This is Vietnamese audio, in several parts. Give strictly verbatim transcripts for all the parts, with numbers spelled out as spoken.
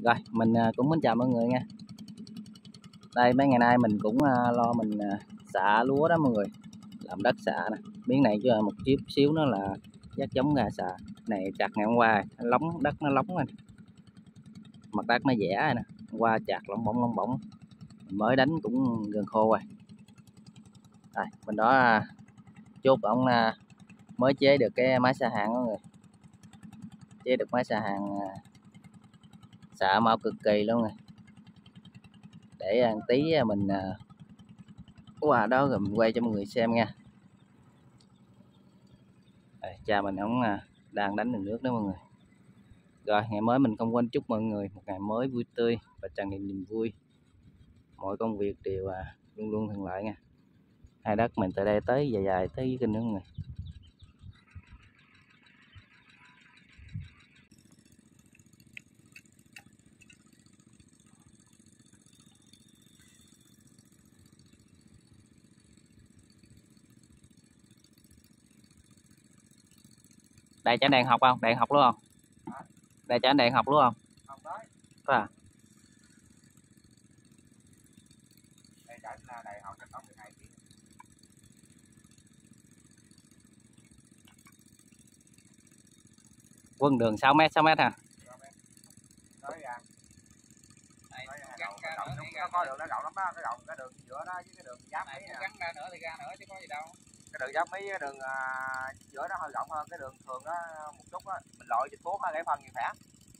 Rồi mình cũng mến chào mọi người nha. Đây mấy ngày nay mình cũng lo mình xạ lúa đó mọi người, làm đất xạ nè. Miếng này cho một chút xíu nữa là dắt giống ra xạ. Này chặt ngày hôm qua lóng đất nó lóng rồi, mặt đất nó dẻ rồi nè. Hôm qua chặt lỏng bổng lỏng bổng mới đánh cũng gần khô rồi. Đây bên đó chốt ông mới chế được cái máy xạ hàng mọi người, chế được máy xạ hàng xạ mau cực kỳ luôn rồi. Để tí mình qua đó rồi mình quay cho mọi người xem nha. Đây, cha mình ông đang đánh đường nước đó mọi người. Rồi ngày mới mình không quên chúc mọi người một ngày mới vui tươi và tràn đầy niềm vui, mọi công việc đều luôn luôn thuận lợi nha. Hai đất mình từ đây tới dài dài tới kênh nữa mọi người. Đây chả đèn học không? Đèn học luôn không? Đây chả đèn học luôn không? Không đấy. Có à? Đây chả là đèn học có mười hai tiếng. Quân đường sáu mét, sáu mét hả? Nói ra. Đây, gắn ra nữa thì nó có đường nó rộng lắm đó, cái rộng cái đường giữa đó với cái đường giáp ấy. Gắn ra nữa thì ra nữa chứ có gì đâu. Cái đường giáp mấy cái đường à, giữa đó hơi rộng hơn cái đường thường đó một chút á, mình lội dịch cuốn để phân nhiều phẻ.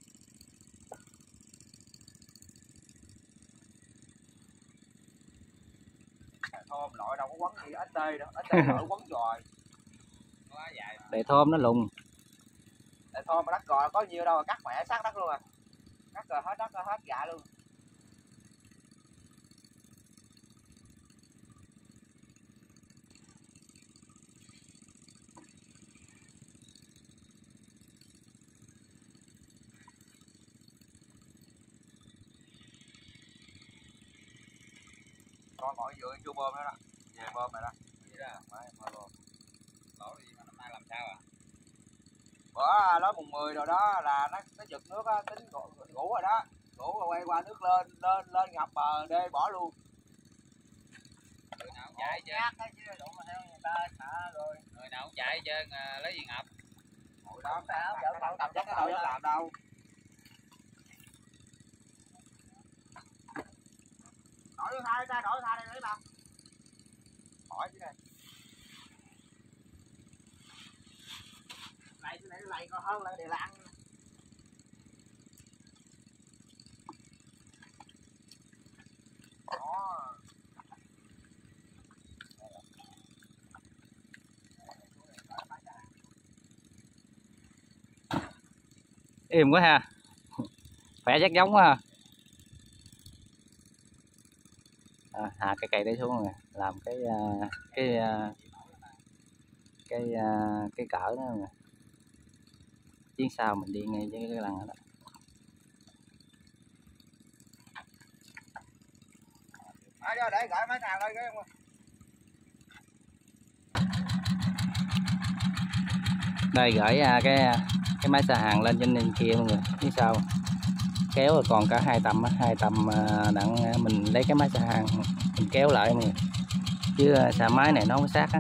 Thôm lội đâu có quấn gì ếch tê đâu, ếch tê lội quấn rồi. Để thôm nó lùng. Để thôm mà đất cò có nhiêu đâu mà cắt mẹ sát đất luôn à. Cắt rồi hết đất hết gạ luôn. Con ngồi vừa chưa bơm nữa đó, về bơm này đó. Gì đó, phải bơm. Lỗ gì mà năm nay làm sao à? Bữa đó mùng mười rồi đó là nó nó giật nước á, tính ngủ rồi đó, ngủ rồi quay qua nước lên lên lên ngập bờ đê bỏ luôn. Người nào cũng chạy chứ. Người ta xả rồi. Người nào cũng chạy chứ lấy gì ngập. Hồi đó tao tập chắc cái đâu dám làm đâu. Đổi thay ra, đổi thay đây đấy bà. Hỏi chứ này. Này cái này lầy còn hơn là để lặn. Đó. Êm quá ha. Khỏe chắc giống quá ha. À, hạ cái cây đấy xuống rồi làm cái cái cái cái, cái cỡ đó rồi. Chuyến sau mình đi ngay với cái lăng đó. À, để gửi mấy thằng lên cái đây gửi cái cái máy xà hàng lên trên kia mọi người. Phía sau kéo rồi còn cả hai tầm hai tầm đặng mình lấy cái máy xà hàng mình kéo lại mọi người, chứ xà máy này nó không có sát á.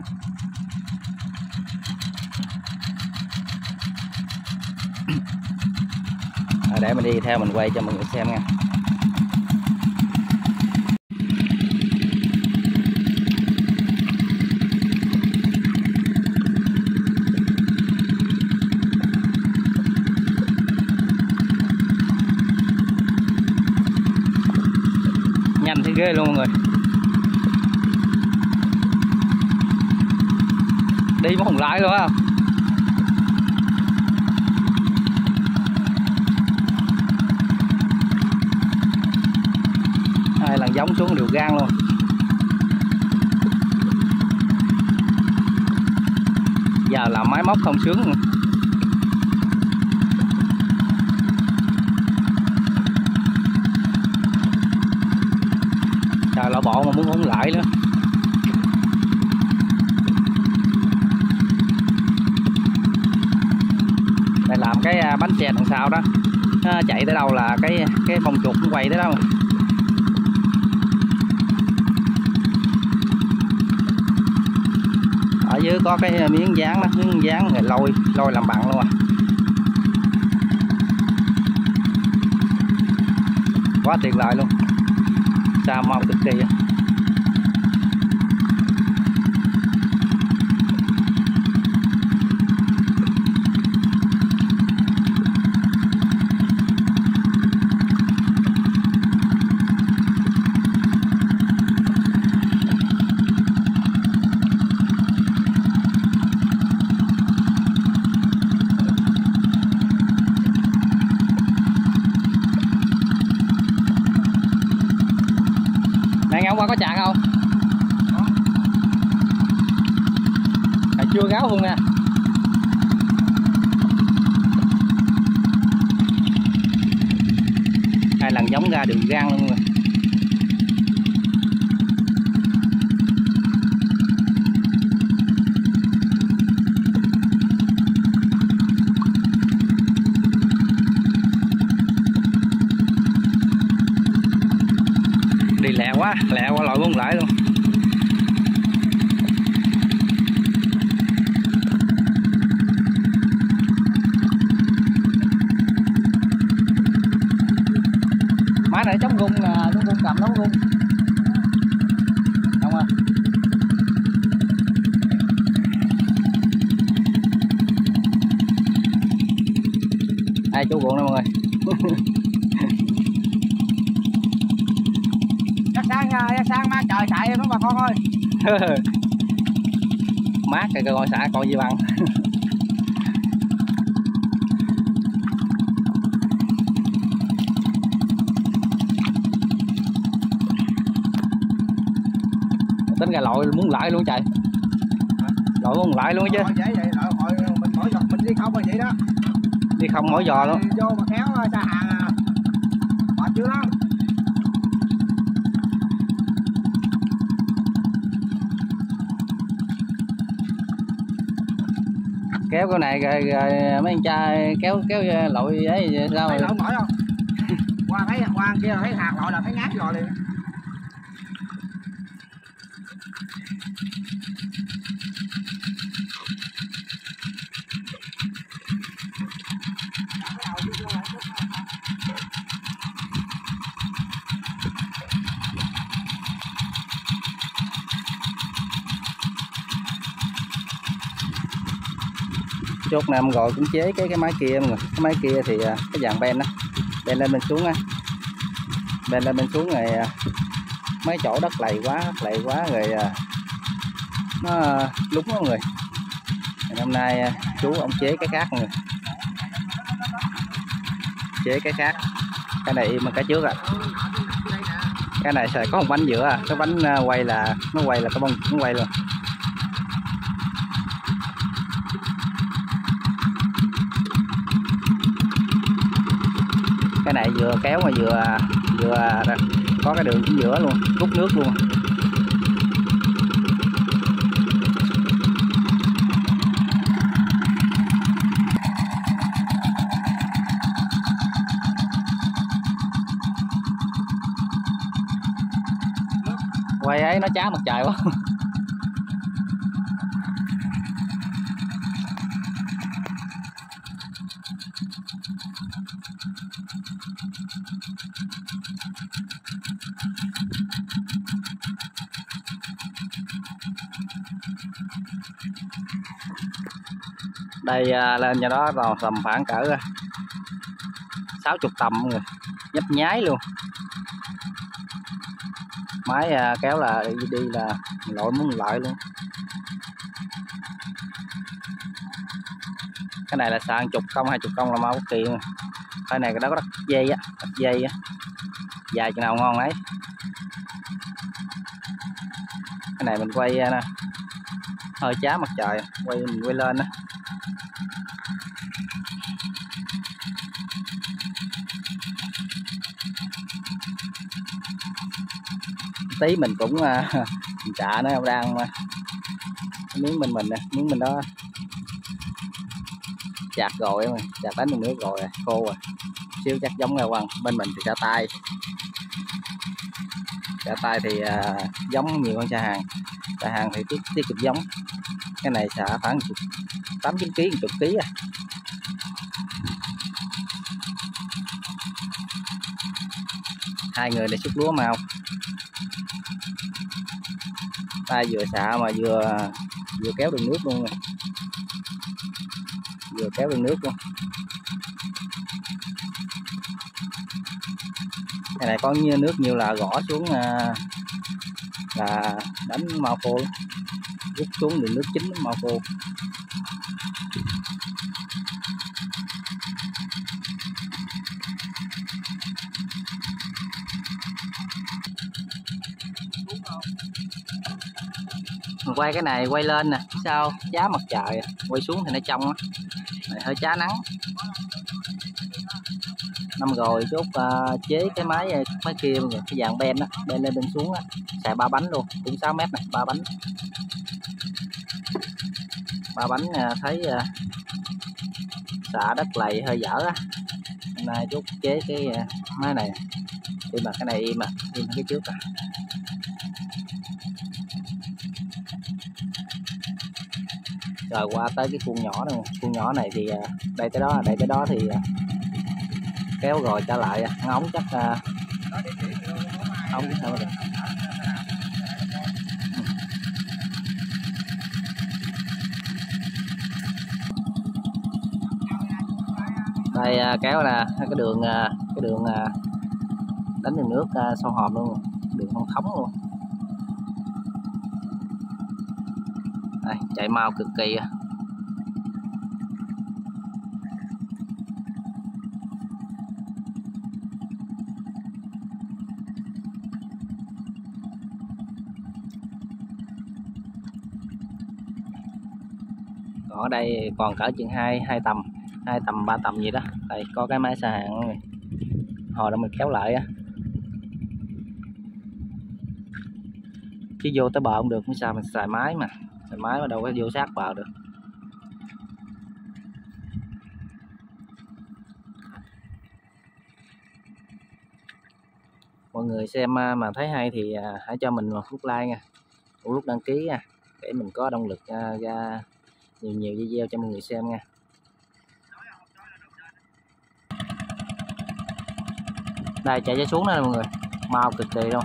À, để mình đi theo mình quay cho mọi người xem nha. Nhanh thế ghê luôn mọi người. Đi mà không lái luôn á. Hai lần giống xuống đều gan luôn. Giờ làm máy móc không sướng nữa. Trời lọ bộ mà muốn uống lại nữa. Đây làm cái bánh xe đằng sau đó. nó chạy tới đâu là cái cái con chuột cũng quay tới đâu. Ở dưới có cái miếng dán đó, miếng dán rồi lôi lôi làm bằng luôn à. Quá tuyệt vời luôn, sao mau cực kỳ vậy. Này ngày hôm qua có chạc không? À, chưa gáo luôn nha. Hai lần giống ra đường gang luôn rồi. Đi lẹ quá, lẹ qua lội muốn lại luôn. Máy này chống rung nè, chống rung cầm chống rung. Không à. Ai chú ruộng đó mọi người. Sáng sáng má trời chạy nó bà con ơi. Mát rồi coi xả coi gì bằng. Tính ra lội muốn lại luôn trời. Lội muốn lại luôn chứ. Dễ vậy, lội mình mỗi giọt mình đi không là vậy đó. Đi không mỗi giò luôn. Vô mà khéo xa hàng à. Mệt dữ lắm. Kéo cái này rồi, rồi mấy anh trai kéo kéo lội ấy sao rồi. Lội mỏi không? Qua thấy qua kia thấy hạt lội là thấy ngát rồi liền. Chốt này em gọi cũng chế cái cái máy kia mọi người. Cái máy kia thì cái dạng ben đó, ben lên bên xuống á, ben lên bên xuống rồi mấy chỗ đất lầy quá lầy quá rồi nó lúng đó mọi người. Ngày hôm nay chú ông chế cái khác mọi người, chế cái khác. Cái này im cái trước à, cái này sẽ có một bánh giữa à. Cái bánh quay là nó quay là cái bông nó quay luôn. Cái này vừa kéo mà vừa vừa có cái đường chính giữa luôn, rút nước luôn. Quay ấy nó chá mặt trời quá. Đây lên cho đó rồi tầm khoảng cỡ sáu mươi tầm người, nhấp nháy luôn. Máy kéo là đi, đi là lội muốn lại luôn. Cái này là sàn chục công hai chục công là mau kỳ. Cái này nó có đất dây á, cắt dây á, dài chừng nào ngon ấy. Cái này mình quay nè, hơi chá mặt trời, quay mình quay lên á. Tí mình cũng uh, mình xạ nó đang uh, miếng bên mình nè, miếng mình đó chặt rồi mà, chặt đánh được nước rồi, khô rồi, xíu chắc giống ra quăng. Bên mình thì xạ tay, xạ tay thì uh, giống nhiều hơn xạ hàng, xạ hàng thì tiết tiết kiệm giống. Cái này xạ khoảng tám chín ký, chục ký à. Hai người để xúc lúa mau, tay vừa xạ mà vừa vừa kéo đường nước luôn rồi, vừa kéo đường nước luôn. Cái này có như nước nhiều là gõ xuống là đánh mau khô, rút xuống đường nước chính mau khô. Mình quay cái này quay lên nè, sao chá mặt trời, quay xuống thì nó trong á, hơi chá nắng. Năm rồi chốt uh, chế cái máy máy kia mọi người, cái dạng ben á, ben lên bên xuống á, xài ba bánh luôn, cũng sáu mét này, ba bánh, ba bánh uh, thấy uh, xả đất lầy hơi dở á. Hôm nay chốt chế cái uh, máy này, nhưng mà cái này im à, im cái trước à. Rồi qua tới cái khuôn nhỏ này, khuôn nhỏ này thì uh, đây tới đó, đây tới đó thì uh, kéo rồi trở lại, ngóng chắc uh, không biết sao được. Đây uh, kéo là cái đường uh, cái đường uh, đánh đường nước uh, sâu hòm luôn, đường không thống luôn. Đây, chạy mau cực kỳ. Còn ở đây còn cỡ chừng hai hai tầm, hai tầm ba tầm gì đó. Đây có cái máy xà hàng này, hồi đó mình kéo lại á, chứ vô tới bờ không được, mới sao mình xài máy mà, xài máy mà đâu có vô sát bờ được. Mọi người xem mà thấy hay thì hãy cho mình một nút like nha, một nút đăng ký nha, để mình có động lực ra nhiều nhiều video cho mọi người xem nha. Đây chạy ra xuống đó mọi người, mau cực kỳ luôn.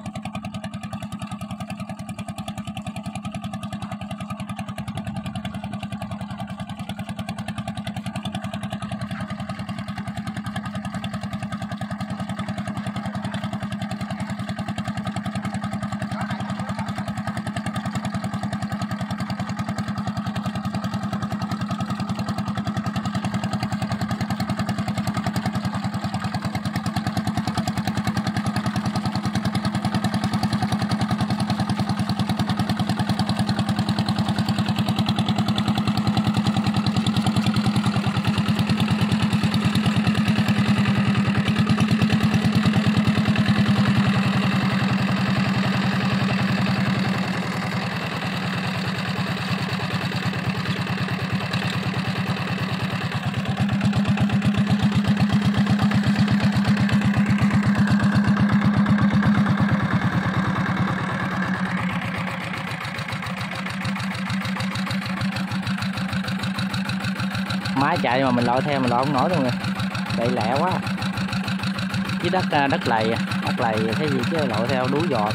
Máy chạy mà mình lội theo mình lội không nổi luôn rồi, chạy lẹ quá. Với đất đất lầy, đất lầy thấy gì chứ lội theo đuối giọt.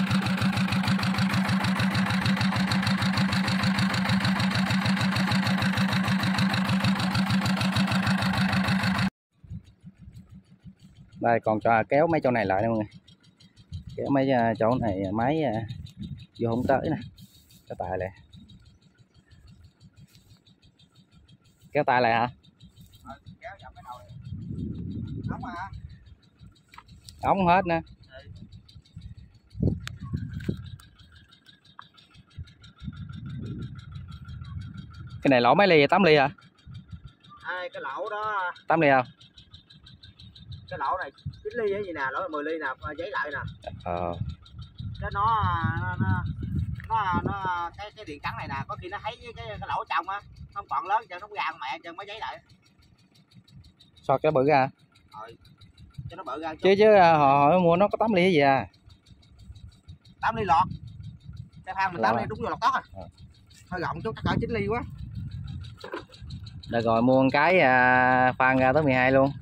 Đây còn cho kéo mấy chỗ này lại nè mọi người, kéo mấy chỗ này máy vô không tới nè, cái tài này kéo tay lại hả? Ừ, kéo dập cái đầu này. Nóng mà. ống hết nè. Cái này lỗ mấy ly vậy? tám ly hả? À, cái lỗ đó tám ly không? Cái lỗ này chín ly hay gì nè, lỗ mười ly nè, giấy lại nè. Ờ. Cái nó nó nó, nó cái cái điện cắn này nè, có khi nó thấy cái cái, cái lỗ trong á không còn lớn cho nó ra mẹ cho mới giấy lại. Sao cái bự ra? Rồi cho nó bự ra chứ chứ họ, họ mua nó có tám ly hay gì à? tám ly lọt. Cái thang mình tám ly đúng vô lọt tót à. Ờ. Hơi rộng chút, chắc cỡ chín ly quá. Được rồi, mua một cái à, phan ra tới mười hai luôn.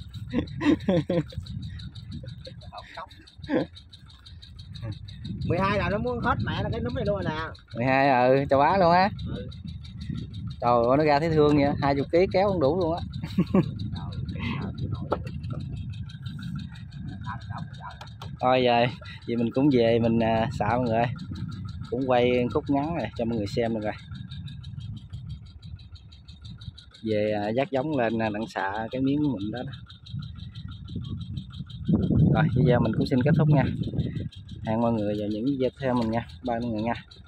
mười hai là nó muốn hết mẹ là cái núm này luôn rồi nè. mười hai ừ, châu Á luôn á. Ừ. Trời ơi, nó ra thấy thương vậy, hai mươi ký kéo không đủ luôn á. Thôi về, vậy mình cũng về mình à, xả mọi người ơi. Cũng quay khúc ngắn rồi cho mọi người xem được rồi. Về à, dắt giống lên à, đặng xạ cái miếng mụn đó, đó. Rồi, bây giờ mình cũng xin kết thúc nha. Hẹn mọi người vào những video tiếp theo mình nha. Bye mọi người nha.